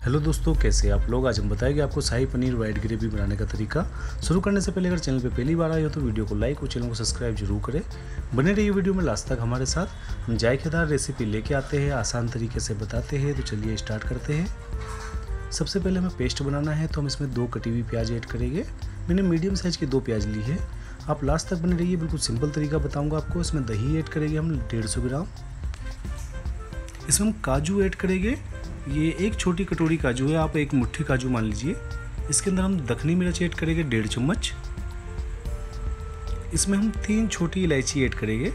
Hello दोस्तों, कैसे आप लोग। आज हम बताएंगे आपको शाही पनीर वाइट ग्रेवी बनाने का तरीका। शुरू करने से पहले अगर चैनल पे पहली बार आए हो तो वीडियो को लाइक और चैनल को सब्सक्राइब जरूर करें। बने रहिए वीडियो में लास्ट तक हमारे साथ। हम जायकेदार रेसिपी लेके आते हैं, आसान तरीके से बताते हैं। तो चलिए स्टार्ट करते हैं। सबसे पहले हमें पेस्ट बनाना है, तो हम इसमें 2 कटी हुई प्याज ऐड करेंगे। मैंने मीडियम साइज़ की 2 प्याज ली है। आप लास्ट तक बने रहिए, बिल्कुल सिंपल तरीका बताऊँगा आपको। इसमें दही ऐड करेंगे हम 150 ग्राम। इसमें हम काजू ऐड करेंगे। ये एक छोटी कटोरी काजू है, आप एक मुट्ठी काजू मान लीजिए। इसके अंदर हम दखनी मिर्च ऐड करेंगे 1.5 चम्मच। इसमें हम 3 छोटी इलायची ऐड करेंगे।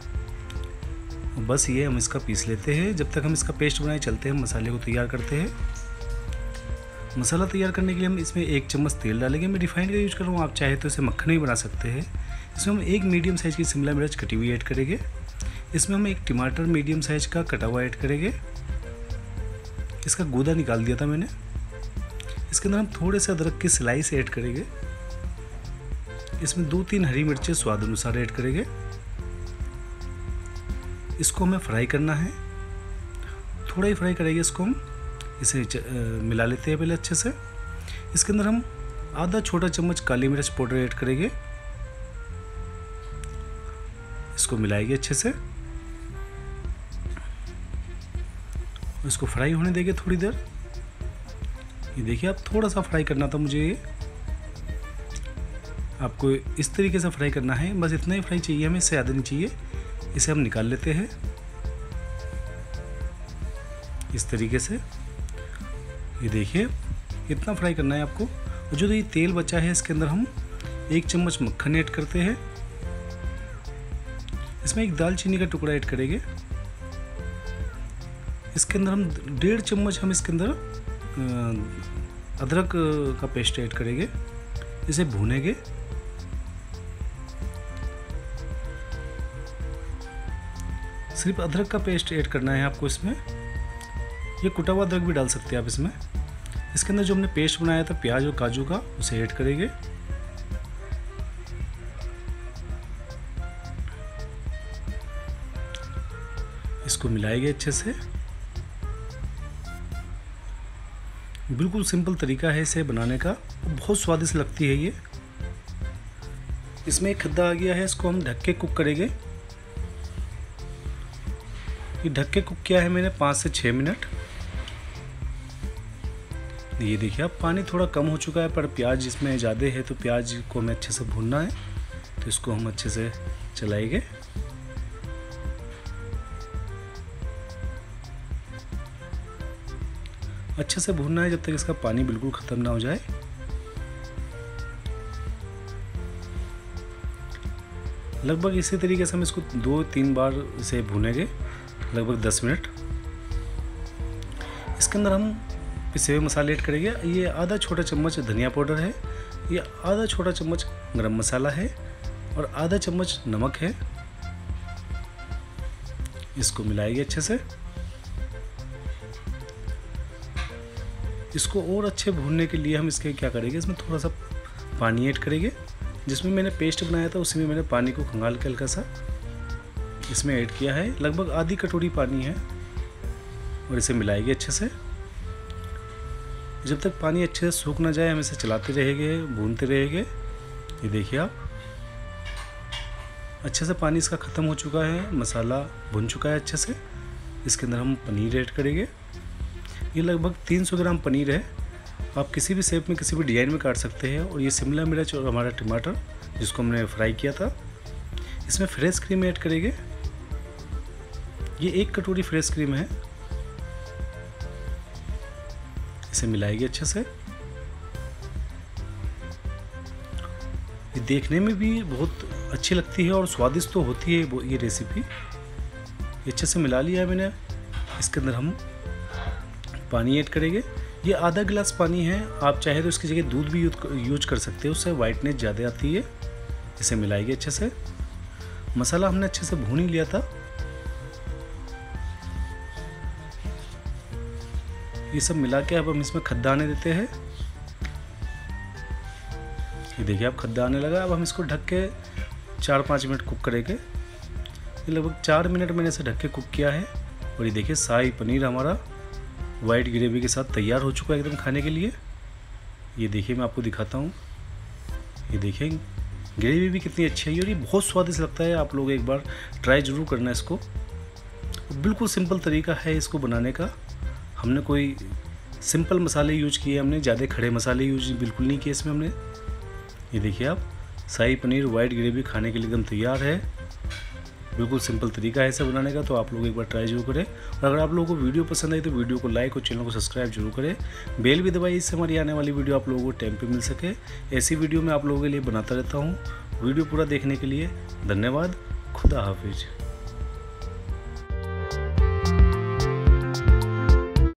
बस ये हम इसका पीस लेते हैं। जब तक हम इसका पेस्ट बनाए चलते हैं, मसाले को तैयार करते हैं। मसाला तैयार करने के लिए हम इसमें 1 चम्मच तेल डालेंगे। मैं रिफाइंड का यूज कर रहा हूँ, आप चाहे तो इसे मक्खन भी बना सकते हैं। इसमें हम एक मीडियम साइज़ की शिमला मिर्च कटी हुई ऐड करेंगे। इसमें हम एक टमाटर मीडियम साइज़ का कटा हुआ ऐड करेंगे। इसका गूदा निकाल दिया था मैंने। इसके अंदर हम थोड़े से अदरक की स्लाइस ऐड करेंगे। इसमें 2-3 हरी मिर्चें स्वाद अनुसार ऐड करेंगे। इसको हमें फ्राई करना है, थोड़ा ही फ्राई करेंगे इसको हम। इसे मिला लेते हैं पहले अच्छे से। इसके अंदर हम आधा छोटा चम्मच काली मिर्च पाउडर ऐड करेंगे। इसको मिलाएंगे अच्छे से, इसको फ्राई होने देंगे थोड़ी देर। ये देखिए, आप थोड़ा सा फ्राई करना था मुझे। ये आपको इस तरीके से फ्राई करना है, बस इतना ही फ्राई चाहिए हमें, इससे ज़्यादा नहीं चाहिए। इसे हम निकाल लेते हैं इस तरीके से। ये देखिए, इतना फ्राई करना है आपको। और जो ये तेल बचा है, इसके अंदर हम 1 चम्मच मक्खन ऐड करते हैं। इसमें एक दालचीनी का टुकड़ा ऐड करेंगे। इसके अंदर हम 1.5 चम्मच हम इसके अंदर अदरक का पेस्ट ऐड करेंगे। इसे भूनेंगे। सिर्फ अदरक का पेस्ट ऐड करना है आपको इसमें। ये कुटा हुआ अदरक भी डाल सकते हैं आप इसमें। इसके अंदर जो हमने पेस्ट बनाया था प्याज और काजू का, उसे ऐड करेंगे। इसको मिलाएंगे अच्छे से। बिल्कुल सिंपल तरीका है इसे बनाने का, बहुत स्वादिष्ट लगती है ये। इसमें एक खद्दा आ गया है, इसको हम ढक के कुक करेंगे। ये ढक के कुक किया है मैंने 5 से 6 मिनट। ये देखिए, अब पानी थोड़ा कम हो चुका है, पर प्याज इसमें ज़्यादा है तो प्याज को हमें अच्छे से भूनना है। तो इसको हम अच्छे से चलाएंगे। अच्छे से भूनना है जब तक इसका पानी बिल्कुल ख़त्म ना हो जाए। लगभग इसी तरीके से हम इसको 2-3 बार इसे भूनेंगे, लगभग 10 मिनट। इसके अंदर हम पिसे हुए मसाले ऐड करेंगे। ये आधा छोटा चम्मच धनिया पाउडर है, ये आधा छोटा चम्मच गरम मसाला है और आधा चम्मच नमक है। इसको मिलाएंगे अच्छे से। इसको और अच्छे भूनने के लिए हम इसके क्या करेंगे, इसमें थोड़ा सा पानी ऐड करेंगे। जिसमें मैंने पेस्ट बनाया था उसी में मैंने पानी को खंगाल के हल्का सा इसमें ऐड किया है। लगभग आधी कटोरी पानी है। और इसे मिलाएंगे अच्छे से। जब तक पानी अच्छे से सूख ना जाए हम इसे चलाते रहेंगे, भूनते रहेंगे। ये देखिए, आप अच्छे से पानी इसका ख़त्म हो चुका है, मसाला भुन चुका है अच्छे से। इसके अंदर हम पनीर ऐड करेंगे। ये लगभग 300 ग्राम पनीर है। आप किसी भी शेप में, किसी भी डिज़ाइन में काट सकते हैं। और ये शिमला मिर्च और हमारा टमाटर जिसको हमने फ्राई किया था। इसमें फ्रेश क्रीम ऐड करेंगे। ये 1 कटोरी फ्रेश क्रीम है। इसे मिलाएंगे अच्छे से। ये देखने में भी बहुत अच्छी लगती है और स्वादिष्ट तो होती है ये रेसिपी। ये अच्छे से मिला लिया है मैंने। इसके अंदर हम पानी ऐड करेंगे। ये आधा गिलास पानी है, आप चाहे तो इसकी जगह दूध भी यूज कर सकते हो, उससे वाइटनेस ज़्यादा आती है। इसे मिलाएंगे अच्छे से। मसाला हमने अच्छे से भून ही लिया था। ये सब मिला के अब हम इसमें खद्दा आने देते हैं। ये देखिए, अब खद्दा आने लगा। अब हम इसको ढक के 4-5 मिनट कुक करेंगे। ये लगभग 4 मिनट मैंने इसे ढक के कुक किया है। और ये देखिए, शाही पनीर हमारा वाइट ग्रेवी के साथ तैयार हो चुका है एकदम खाने के लिए। ये देखिए मैं आपको दिखाता हूँ, ये देखिए ग्रेवी भी कितनी अच्छी है और ये बहुत स्वादिष्ट लगता है। आप लोग एक बार ट्राई ज़रूर करना इसको। बिल्कुल सिंपल तरीका है इसको बनाने का। हमने कोई सिंपल मसाले यूज किए, हमने ज़्यादा खड़े मसाले यूज बिल्कुल नहीं किए इसमें हमने। ये देखिए आप, शाही पनीर वाइट ग्रेवी खाने के लिए एकदम तैयार है। बिल्कुल सिंपल तरीका है इसे बनाने का, तो आप लोग एक बार ट्राई जरूर करें। और अगर आप लोगों को वीडियो पसंद आई तो वीडियो को लाइक और चैनल को सब्सक्राइब जरूर करें। बेल भी दबाइए, इससे हमारी आने वाली वीडियो आप लोगों को टाइम पे मिल सके। ऐसी वीडियो मैं आप लोगों के लिए बनाता रहता हूँ। वीडियो पूरा देखने के लिए धन्यवाद। खुदा हाफिज।